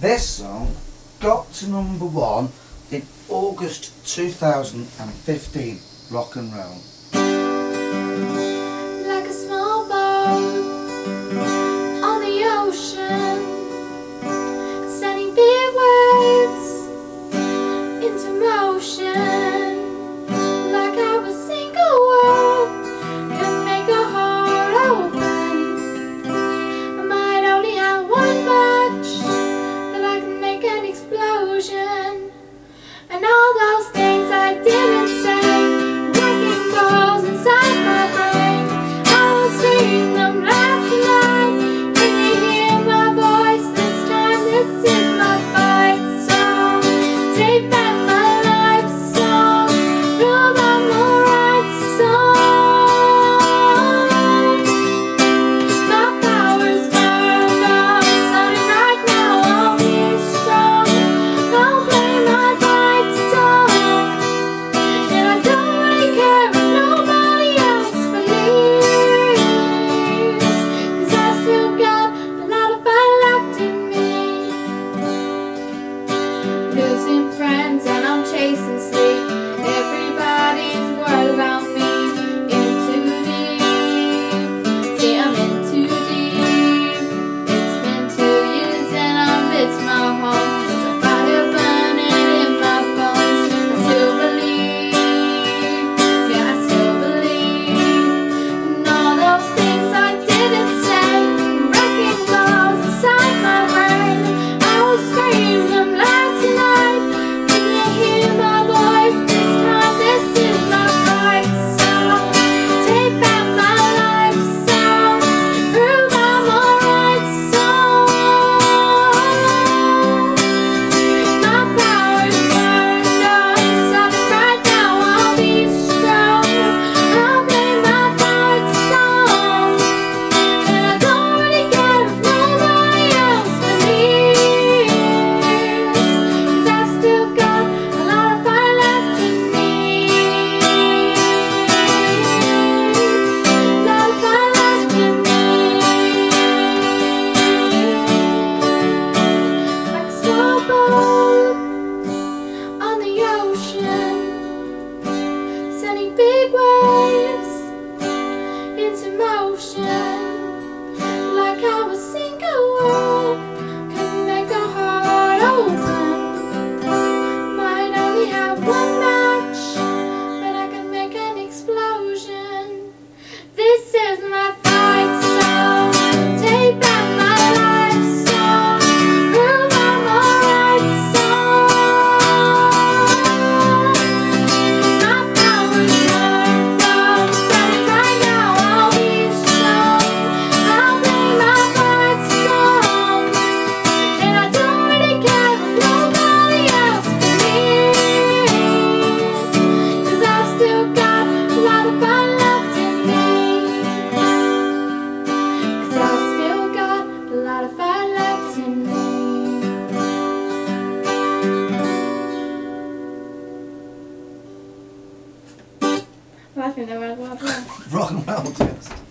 This song got to #1 in August 2015, rock and roll. Like a small boat on the ocean, sending big waves into motion. Like how a single word can make a heart open. I might only have one match, but I can make an explosion. And all those things I didn't say, wrecking balls inside my brain. I will scream them loud tonight. Can you hear my voice this time? This is my fight song. Take back my life song. Prove I'm alright song. My power's turned on, starting right now. I'll be strong. I'll play my fight song. And I don't really care if nobody else believes, 'cause I still got a lot of fight left in me. Losing friends and I'm chasing sleep. Everybody's worried about me. In too deep. See, I'm in too deep. It's been 2 years and I miss my home. There's a fire burning in my bones. I still believe. Yeah, I still believe. And all those things I didn't say, wrecking balls inside my brain. I will scream them loud tonight. Can you hear my voice this time? This is my fight song. Take back my life song. Prove I'm alright song. My power's turned on, starting right now. I'll be strong. I'll play my fight song. And I don't really care if nobody else believes, 'cause I still got a lot of fight left in me. Lot of fight left in me. Like a small boat on the ocean, sending big waves into motion. Like how a single word can make a heart open. Might only have one match, but I can make an explosion. This is my fight song. Take back my life song. Prove I'm alright song. My power's turned on, starting right now. I'll be strong. I'll play my fight song. And I don't really care if nobody else believes, 'cause I've still got a lot of fight left in me. 'Cause I've still got a lot of fight left in me. I think they're right. Rock and roll, yes.